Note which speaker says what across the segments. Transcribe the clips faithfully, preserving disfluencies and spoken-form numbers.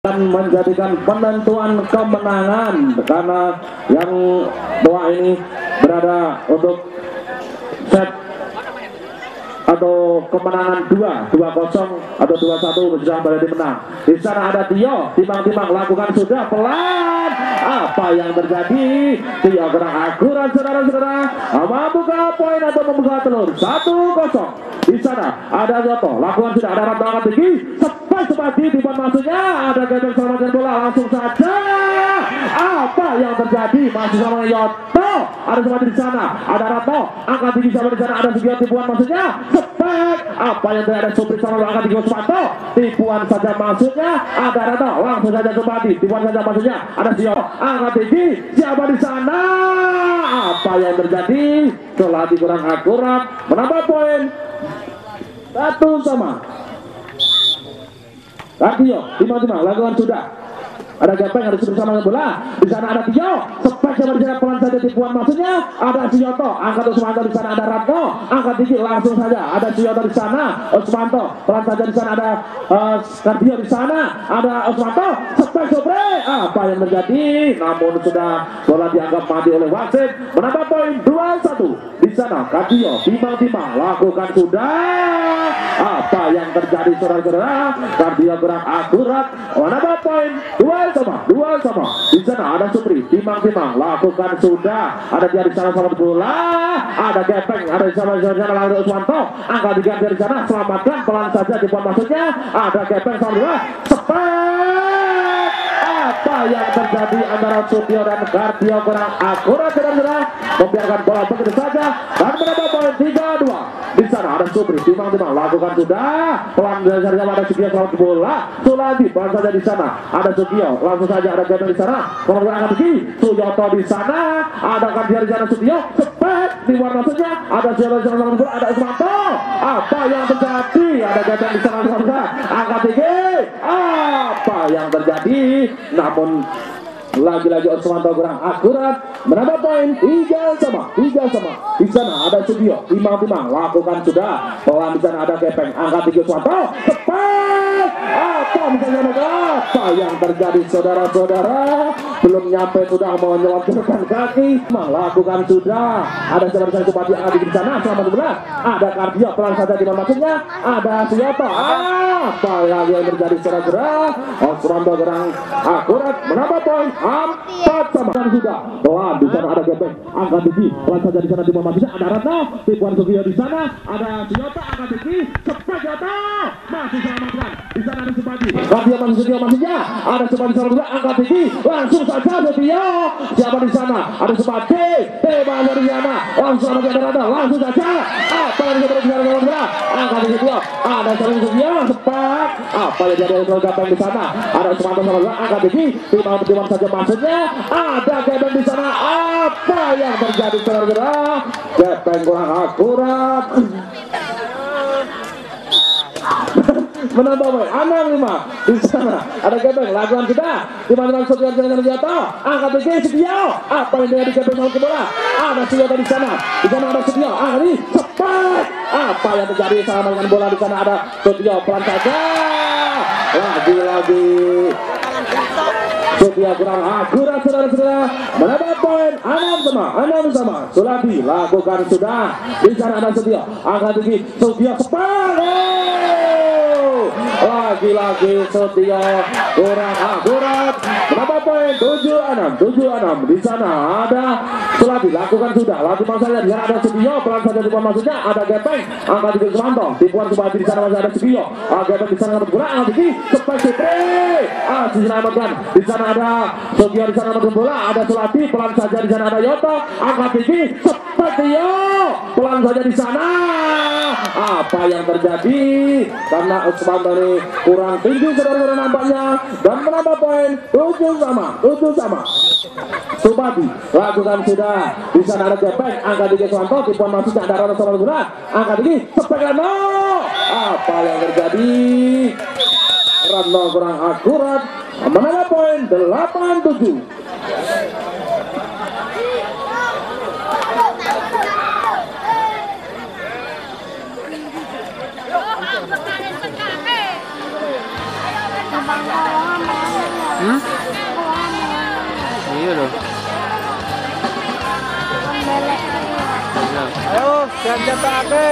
Speaker 1: akan menjadikan penentuan kemenangan karena yang dua ini berada untuk set atau kemenangan dua dua kosong atau dua satu sudah berada menang. Di sana ada Tio, timbang-timbang lakukan sudah pelan. Apa yang terjadi? Tio gerak akurat saudara-saudara, membuka poin atau membuka telur satu kosong. Di sana ada Yoto, lakukan sudah ada rata angkat tinggi, sepai sepati di depan maksudnya ada gagal selamatkan bola langsung saja. Apa yang terjadi? Masih sama Yoto, ada sepati di sana, ada Rato, angkat tinggi sama di sana ada Sugio tipuan maksudnya. Cepat, apa yang terjadi? Supri sama angkat tinggi Sumanto, tipuan saja maksudnya. Ada Rato, langsung saja sepati, tipuan saja maksudnya. Ada Sio, angkat tinggi, siapa di sana? Apa yang terjadi? Selati kurang akurat, menambah poin satu sama. Tio, timang-timang lakukan sudah. Ada Gepeng, ada Supri sama bola. Di sana ada Tio, spek sama di sana pelan saja tipuan maksudnya. Ada Sioto, angkat Usmanto di sana ada Ratno, angkat tinggi langsung saja. Ada Sioto di sana, Usmanto pelan saja di sana ada uh, Kardio di sana, ada Usmanto, spek Supri. Apa yang terjadi? Namun sudah bola dianggap mati oleh wasit. Menambah poin dua satu. Di sana Kardio, timang-timang lakukan sudah. Apa yang terjadi saudara-saudara? Kardio gerak akurat, menambah poin dua sama, dua sama. Di sana ada Supri, timang-timang lakukan sudah. Ada dia di sana sama bola. Ada Gepeng, ada di sana di sana lalu Usmanto. Angkat tiga dari sana, selamatkan pelan saja di depan maksudnya. Ada Gepeng sama bola. Cepat. Apa yang terjadi antara Supio dan Kardio kurang akurat saudara-saudara. Membiarkan bola begitu saja dan menambah poin tiga dua. Di sana ada Supri, timang-timang lakukan sudah. Pelan dari sana ada Supio selamat bola. Suladi pelan saja di sana. Ada Supio, langsung saja ada Gepeng di sana. Kalau angkat tinggi, Suyoto di sana. Ada Kardio di sana Supio. Cepat di luar maksudnya. Ada Supio di sana bola. Ada Usmanto. Apa yang terjadi? Ada Gepeng di sana sana. Angkat tinggi. Apa yang terjadi? Namun lagi-lagi Usmanto kurang akurat, menambah poin tiga sama, tiga sama. Di sana ada Supio, timang-timang lakukan sudah. Pelan di sana ada Gepeng, angkat tinggi Usmanto. Cepat. Apa misalnya apa yang terjadi saudara-saudara? Belum nyampe sudah mau nyelontorkan kaki, melakukan sudah. Ada saudara-saudara Supati angkat tinggi di sana, selamat berat. Ada Kardio pelan saja di maksudnya. Ada Suyoto. Apa lagi yang terjadi saudara-saudara? Usmanto kurang akurat, menambah poin empat sama. Dan sudah pelan di sana ada Gepeng, angkat tinggi pelan saja di sana di maksudnya. Ada Ratno, tipuan Supio di sana. Ada Suyoto, angkat tinggi, cepat Yoto, masih selamatkan. Di sana ada Supati, Kardio masih Supio maksudnya. Ada Supati sama juga angkat tinggi, langsung saja Supio. Siapa di sana? Ada Supati, hebat dari sana. Langsung ada Ratno, langsung saja. Apa yang bisa terjadi dalam bola? Angkat tinggi Supio. Ada Supio, cepat. Apa yang jadi dari Gepeng di sana? Ada Sumanto sama juga angkat tinggi, timang-timang saja maksudnya. Ada Gepeng di sana. Apa yang terjadi saudara-saudara? Gepeng kurang akurat. Menambah poin enam lima. Di sana ada Gepeng lakukan kita timang-timang Supio dengan Suyoto. Angkat tinggi Supio. Apa yang terjadi Gepeng mau ke bola? Ada Suyoto di sana. Di sana ada Supio. Angkat tinggi cepat. Apa yang terjadi sama dengan bola? Di sana ada Supio pelan saja. Lagi-lagi Supio kurang akurat saudara-saudara. Menambah poin enam sama, enam sama. Suladi lakukan sudah. Di sana ada Supio. Angkat tinggi Supio cepat. Lagi-lagi Supio kurang akurat. Menambah poin tujuh enam, tujuh enam. Di sana ada Suladi lakukan sudah. Lagi masalahnya di sana ada Supio pelan saja tipuan maksudnya. Ada Gepeng, angkat tinggi Sumanto. Tipuan Supati di sana masih ada Supio. Ada Gepeng di sana bergerak, angkat tinggi cepat Supri. Ah, diselamatkan. Di sana ada Supio di sana menunggu bola. Ada Suladi pelan saja di sana ada Yoto. Angkat tinggi cepat Tio. Pelan saja di sana. Apa yang terjadi? Karena Usmanto ini kurang tinggi saudara-saudara nampaknya dan menambah poin tujuh sama, tujuh sama. Supati lakukan sudah. Di sana ada Gepeng, angkat tinggi Sumanto, tipuan maksudnya ada Rano sama berat. Angkat tinggi cepat Rano. Apa yang terjadi? Rano kurang akurat. Menambah poin delapan tujuh.
Speaker 2: Bang, Hmm? Iya loh.
Speaker 3: Ayo, jangan cetak ake.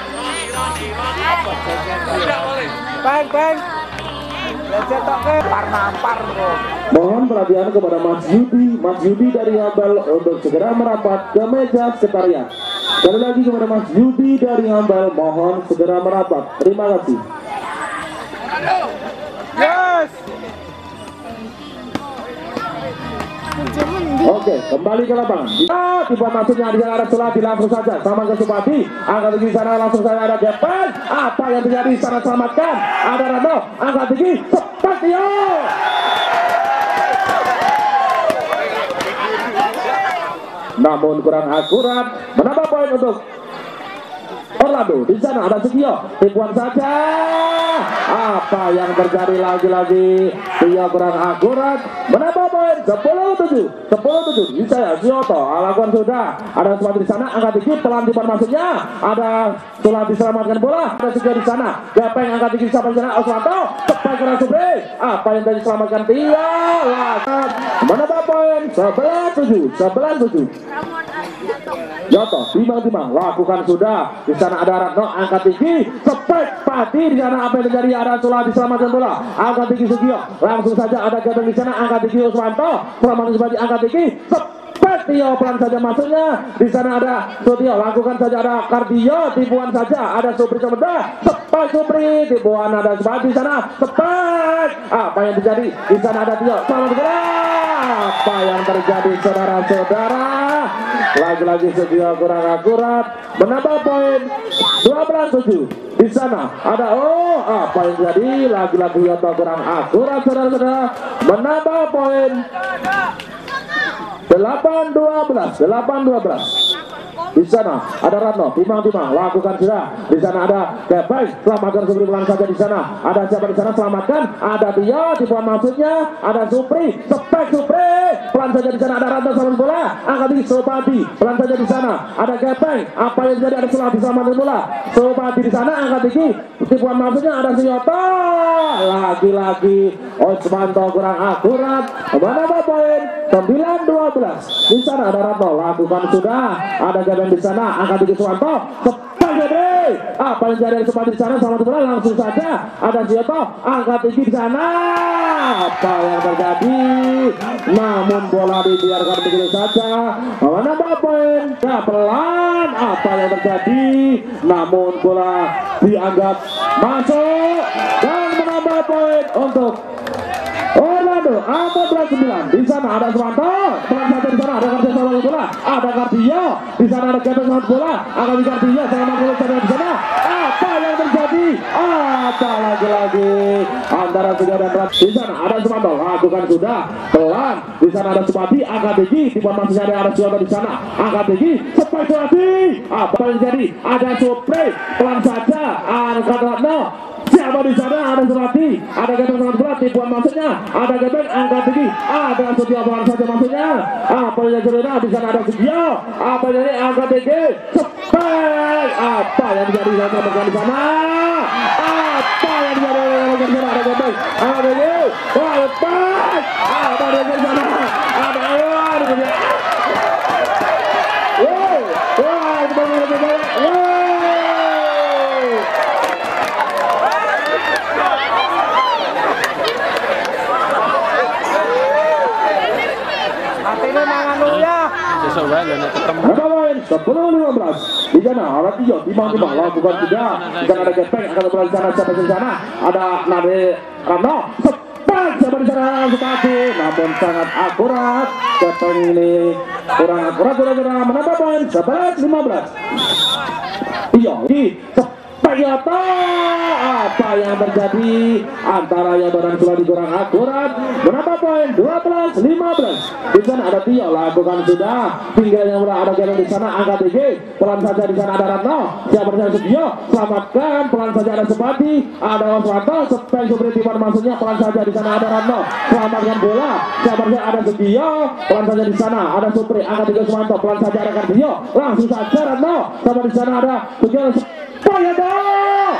Speaker 3: Peng, peng. Jangan cetak ake. Par-nampar kok.
Speaker 1: Mohon perhatian kepada Mas Yudi, Mas Yudi dari Hambal untuk segera merapat ke meja sekretariat. Sekali lagi kepada Mas Yudi dari Hambal, mohon segera merapat. Terima kasih.
Speaker 3: Yes.
Speaker 1: Oke, kembali ke lapangan. Ah, tiba masuknya di arah Suladi langsung saja sama ke Supati. Angkat tinggi sana langsung saja ada Gepeng. Apa yang terjadi di sana, selamatkan. Ada Rano, angkat tinggi, Sepatio. Namun kurang akurat, menambah poin untuk Orlando. Di sana ada Sugio, tipuan saja. Apa yang terjadi lagi-lagi? Dia kurang akurat, menambah poin sepuluh tujuh. sepuluh tujuh. Di saya Sioto, lakukan sudah. Ada Sulati di sana, angkat tinggi, pelan tipuan masuknya. Ada Sulati diselamatkan bola. Ada Sugio di sana. Gepeng angkat tinggi sampai di sana. Oswanto, tepat kena Supri. Apa yang tadi diselamatkan dia? Lakukan menambah poin sebelas tujuh. sebelas tujuh. Yoto, timbang-timbang, lakukan sudah. Di sana ada Ratno, angkat tinggi, Sepek Pati. Di sana apa yang terjadi? Ada Sulati diselamatkan bola, angkat tinggi Sugio. Langsung saja ada Gepeng di sana, angkat tinggi Uswanto. Selamatkan Sepati, angkat tinggi Sepek Tio, pelan saja masuknya. Di sana ada Sutio, lakukan saja ada Kardio, tipuan saja. Ada Supri Cemeda, Sepek Supri, tipuan ada Sepati di sana, Sepek. Apa yang terjadi? Di sana ada Tio, selamat bola. Apa yang terjadi saudara-saudara? Lagi-lagi Sugio kurang akurat, menambah poin dua belas tujuh. Di sana ada oh apa yang terjadi? Lagi-lagi Yoto kurang akurat saudara-saudara, menambah poin delapan dua belas. delapan dua belas. Di sana ada Ratno, timang-timang, lakukan sudah. Di sana ada Gepeng, selamatkan Supri pelan saja di sana. Ada siapa di sana? Selamatkan. Ada Tio, tipuan maksudnya. Ada Supri, Sepek Supri, pelan saja di sana. Ada Ratno selamat bola, angkat tinggi Supati, pelan saja di sana. Ada Gepeng, apa yang jadi? Ada Sulati selamatkan bola. Supati di sana, angkat tinggi, tipuan maksudnya. Ada Sioto, lagi-lagi Osmanto kurang akurat, menambah poin sembilan dua belas. Di sana ada Ratno, lakukan sudah. Ada Gepeng di sana, angkat tinggi Suwanto, Sepek Supri. Apa yang jadi? Supati di sana, selamat bola, langsung saja. Ada Sioto, angkat tinggi di sana. Apa yang terjadi? Namun bola dibiarkan begitu saja, menambah poin. Ya pelan. Apa yang terjadi? Namun bola dianggap masuk dan menambah poin untuk Orlando. empat belas sembilan. Di sana ada Suwanto, pelan saja di sana. Ada Kardio selamat bola, ada Kardio di sana. Ada Gepeng selamat bola, ada Kardio selamat bola di sana. Apa yang terjadi? Apa lagi-lagi antara Sugio dan Rat. Di sana ada Suwanto, lakukan sudah pelan. Di sana ada Supati, angkat tinggi, tipuan masih ada ada Sioto di sana, angkat tinggi, Sepek Supati. Apa yang terjadi? Ada Supri, pelan saja, angkat Ratno. Siapa di sana? Ada Sulati, ada Gepeng sangat berat, tipuan maksudnya. Ada Gepeng angkat tinggi, ada Sugio pelan saja maksudnya. Apa yang terjadi? Di sana ada Sugio, apa yang terjadi? Angkat tinggi, Sepek. Apa yang terjadi di sana? Apa yang terjadi di sana? Ada Gepeng, angkat tinggi, Sepek. Apa yang terjadi di sana? Ada Awan, wow, wow, wow.
Speaker 3: Atine mangan ya.
Speaker 2: Besok wae lho nek ketemu.
Speaker 1: Poin sepuluh lima belas. Di sana ada Tio, timbang-timbang, lakukan sudah. Di sana ada Gepeng, angkat bola di sana, siapa di sana? Ada Nade Rano, Sepek, siapa di sana? Supati. Namun sangat akurat. Gepeng ini kurang akurat, saudara-saudara, menambah poin sebelas lima belas. Tio di Yoto. Apa yang terjadi antara Yoto dan Sulati kurang akurat, menambah poin dua belas lima belas. Di sana ada Tio, lakukan sudah. Tinggal yang bola, ada Gepeng di sana, angkat tinggi, pelan saja. Di sana ada Ratno, siapa di sana? Sugio, selamatkan, pelan saja. Ada Supati, ada Oswanto, Sepek Supri, tipuan maksudnya, pelan saja. Di sana ada Ratno, selamatkan bola. Siapa di sana? Ada Sugio, pelan saja. Di sana ada Supri, angkat tinggi Oswanto, pelan saja. Ada Kardio, langsung saja Ratno, sama di sana ada Sugio. Poin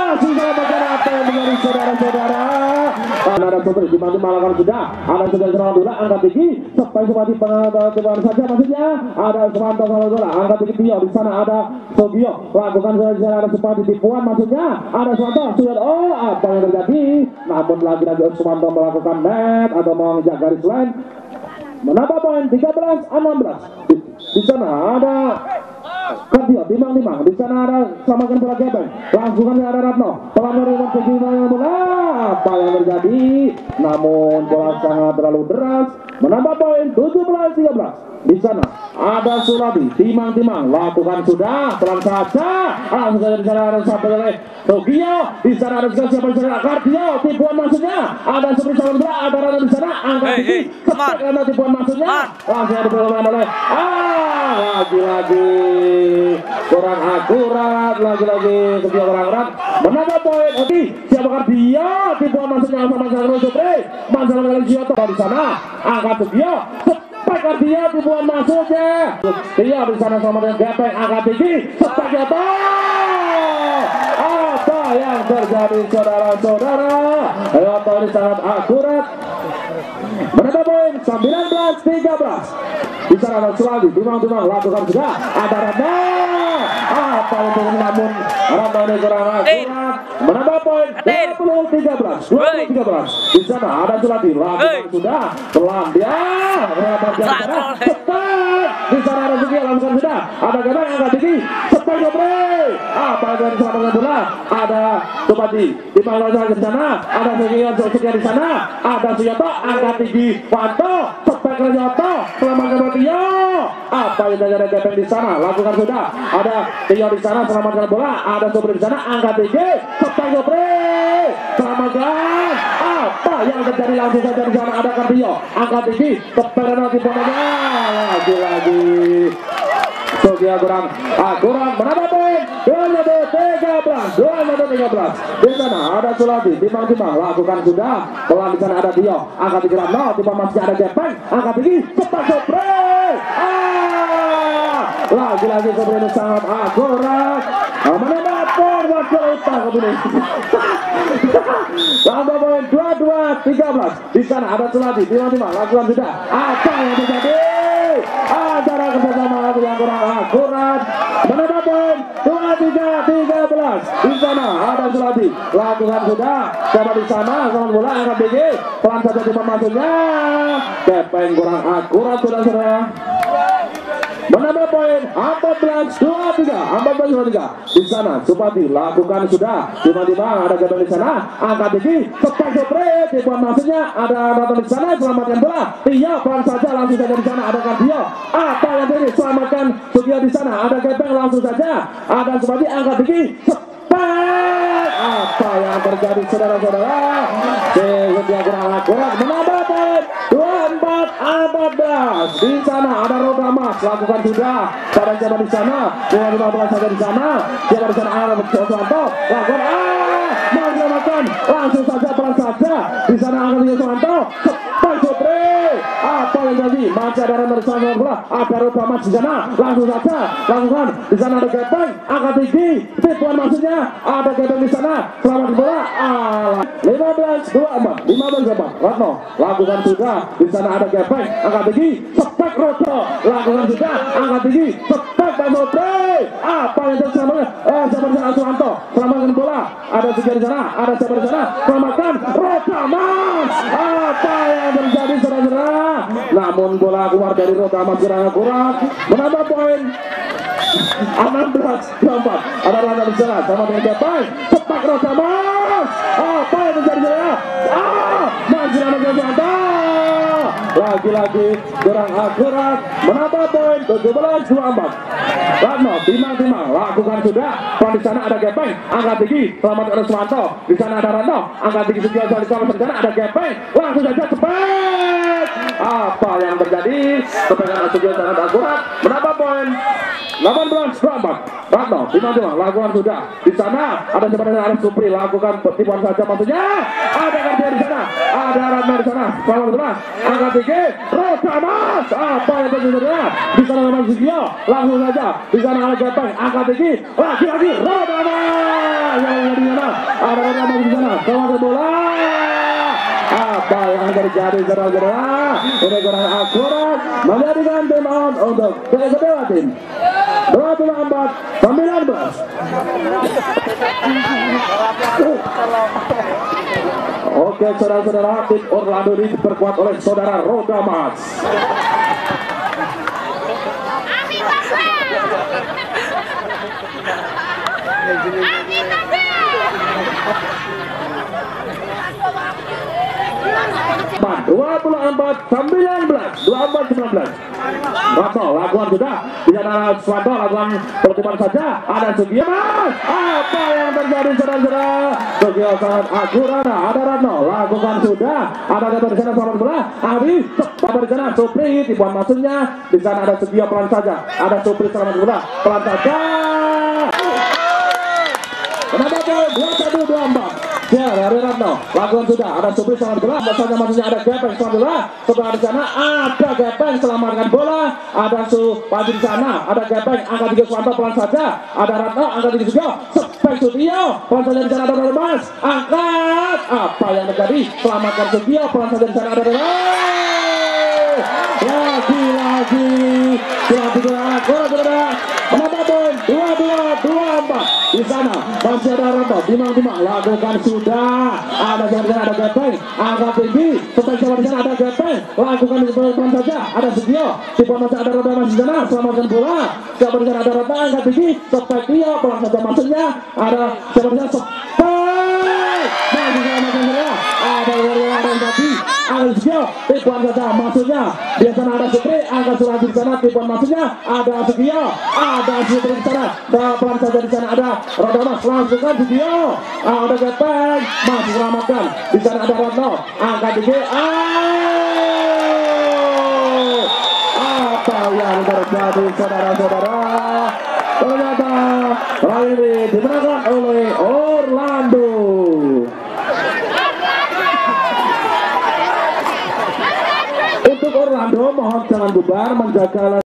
Speaker 1: masih dalam bagian apa yang menjadi saudara-saudara. Ada Sobri di mana Malakan sudah ada sudah serang bola angkat tinggi sampai seperti pengalaman saja maksudnya ada Sumanto serang bola angkat tinggi Tio di sana ada Sogio lakukan saja ada seperti tipuan maksudnya ada Sumanto sudah oh apa yang terjadi namun lagi-lagi Sumanto melakukan net atau mau mengejar garis line menambah poin tiga belas enam belas di, di sana ada Kardio, timang-timang, di sana ada samakan bola gepeng, langsungkan ada Ratno, pelanggar rumah segi bola, apa yang terjadi? Namun bola sangat terlalu deras, menambah poin tujuh belas tiga belas. Di sana ada Suladi, timang-timang, lakukan sudah, pelan saja, langsung saja di sana ada sampai oleh Tokyo, di sana ada juga siapa di sana Kardio, tipuan maksudnya, ada seperti salam bola, ada Rana di sana, angkat tinggi, cepat karena tipuan maksudnya, langsung ada diperlukan oleh, ah, lagi-lagi kurang akurat, lagi-lagi Tokyo kurang akurat, menambah poin, oke, siapa Kardio, tipuan maksudnya sama Masalah Supre, Masalah Masalah Giotto di sana, angkat Tokyo, Pakar dia dibuat masuknya. Dia di sana sama dengan gepeng angkat tinggi. Sepak Giotto. Apa yang terjadi saudara-saudara? Giotto ini sangat akurat. Menambah poin sembilan belas tiga belas. Di sana ada Suladi, timang-timang lakukan juga. Ada Randa. Apa yang terjadi namun Randa ini kurang akurat. Menambah poin dua puluh tiga belas. dua puluh tiga belas. Di sana ada Suladi, lakukan sudah. Pelan dia. Cepat di sana ada Sugi langsung sudah ada Gabang angkat tinggi cepat Gopre apa yang diselamatkan bola ada Supadi di mana di sana ada Sugi Sugi di sana ada Suyoto angkat tinggi Wanto cepat ke Suyoto selamatkan bola Tio apa yang terjadi Gepeng di sana lakukan sudah ada Tio di sana selamatkan bola ada Supri di sana angkat tinggi cepat Gopre selamatkan apa yang terjadi langsung saja di sana ada Kardio angkat tinggi cepat nanti pemainnya lagi-lagi Sogio kurang akurat menambah poin dua puluh tiga belas dua puluh tiga belas di sana ada Suladi timang-timang lakukan sudah pelan di sana ada Tio angkat tinggi Ratno tiba masih ada Gepeng angkat tinggi cepat Sopre ah lagi-lagi Sopre ini sangat akurat menambah poin wakil utang kebun tambah poin dua puluh dua tiga belas di sana ada Suladi timang-timang lakukan sudah apa yang terjadi antara kerjasama yang kurang akurat menambah poin dua puluh tiga tiga belas di sana ada Suladi lakukan sudah coba di sana sama bola angkat tinggi pelan saja di masuknya Gepeng kurang akurat saudara-saudara menambah poin empat belas dua puluh tiga empat belas dua puluh tiga di sana Supati lakukan sudah tiba-tiba ada Gepeng di sana angkat tinggi cepat Sopre tipuan maksudnya ada Raton di sana selamatkan bola Tio pelan saja langsung saja di sana ada Kardio apa yang terjadi selamatkan Sugio di sana ada Gepeng langsung saja ada Supati angkat tinggi cepat apa yang terjadi saudara-saudara Sugio kurang akurat menambah poin dua puluh empat empat belas di sana ada Roda Mas lakukan sudah pada siapa di sana dua lima belas saja di sana siapa di sana ada Suwanto lakukan ah melakukan langsung saja pelan saja di sana angkat tinggi Suwanto cepat Sopre apa yang terjadi masih ada Randa di sana bola ada Roda Mas di sana langsung saja lakukan di sana ada Gepeng angkat tinggi tipuan maksudnya ada Gepeng di sana selamat bola ah lima belas dua puluh empat lima belas dua puluh empat Ratno lakukan sudah di sana ada Gepeng angkat tinggi cepat Roto lakukan sudah angkat tinggi cepat Sopre apa yang terjadi eh siapa di sana Suwanto selamatkan bola ada Sugi di sana ada siapa di sana selamatkan Roda Mas apa yang terjadi saudara-saudara namun bola keluar dari Roda Mas kurang akurat menambah poin enam belas dua puluh empat ada Randa di sana sama dengan Gepeng cepat Roda Mas apa yang terjadi saudara ah masih ada Suwanto lagi-lagi kurang akurat menambah poin tujuh belas dua puluh empat Ratno timang-timang lakukan sudah pelan di sana ada Gepeng angkat tinggi selamat ada Suwanto di sana ada Ratno angkat tinggi Sugio di sana ada Gepeng langsung saja cepat Apa yang terjadi? Kepengen Asudio sangat akurat. Berapa poin? delapan belas dua puluh empat. Ratno, timang-timang, lakukan sudah. Di sana ada sebenarnya Arif Supri, lakukan tipuan saja maksudnya. Ada Kartia di sana, ada Ratno di sana. Selamat sebelah, angkat tinggi, Roda Mas. Apa yang terjadi? Di sana memang Sugio, langsung saja. Di sana ada Gepeng, angkat tinggi, lagi-lagi Roda Mas. Yang ada di sana, ada Roda Mas di sana. Kawasan bola. Apa yang terjadi saudara-saudara? Ini kurang akurat, menjadikan tim out untuk kedua tim. dua puluh empat sembilan belas. Oke saudara-saudara, tim Orlando ini diperkuat oleh saudara Roda Mas. dua puluh empat sembilan belas, dua puluh empat sembilan belas. Ratno lakukan sudah, di sana Swanto lakukan pertemuan saja. Ada Sugio Mas. Apa yang terjadi saudara-saudara? Sugio sangat akurat. Ada Ratno lakukan sudah. Ada Gatot di sana selamat bola. Abi cepat di sana Supri tipuan maksudnya. Di sana ada Sugio pelan saja. Ada Supri selamat bola pelan saja. Kenapa poin dua puluh satu dua puluh empat? Ya, dari Ratno lakukan sudah. Ada Supri selamat bola. Maksudnya maksudnya ada Gepeng selamat bola. Sebelah di sana ada Gepeng selamatkan bola. Ada Supadi di sana. Ada Gepeng angkat tiga Swanto pelan saja. Ada Ratno angkat tiga Sugio. Sepek Sugio pelan saja di sana ada Roda Mas. Angkat. Apa yang terjadi? Selamatkan Sugio pelan saja di sana ada Roda. Lagi-lagi lagi saudara-saudara. Kenapa poin dua dua dua empat? Di sana masih ada Ratno, timang-timang lakukan sudah. Ada jalan ada Gepeng, angkat tinggi. Setelah di sana ada Gepeng, lakukan di depan saja. Ada Sugio, di bawah masih ada Roda Mas di sana. Selamatkan bola. Siapa di sana ada Ratno, angkat tinggi. Setelah dia pelan saja maksudnya. Ada siapa di sana Sepek. Nah di sana maksudnya ada yang ada tadi. Ada Sugio, tipuan saja maksudnya. Di sana ada Supri, angkat surat di sana. Tipuan maksudnya. Ada Sugio, ada Supri di sana. Pelan saja di sana ada Roda Mas, langsungkan Sugio. Ada Gepeng, masih selamatkan. Di sana ada Ratno, angkat tinggi. Apa yang terjadi saudara-saudara? Ternyata kali ini dimenangkan oleh Orlando. Untuk Orlando mohon jangan bubar, menjaga